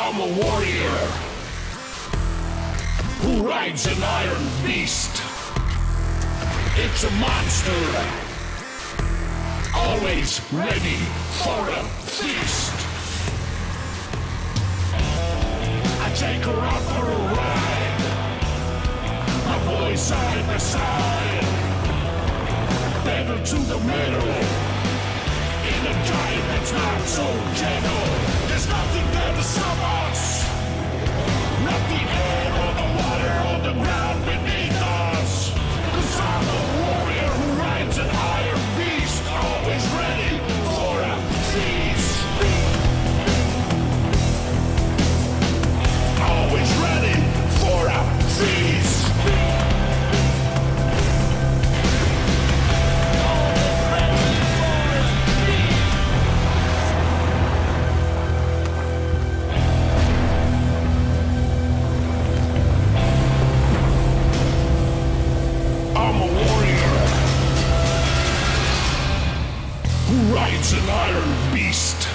I'm a warrior who rides an iron beast. It's a monster, always ready for a feast. I take her out for a ride, my boys side by side, pedal to the middle, in a giant that's not so gentle. There's nothing there to stop us, not the air or the water or the ground beneath us. 'Cause I'm a warrior who rides an iron beast, always ready for a feast. Always ready for a feast. I'm a warrior who rides an iron beast.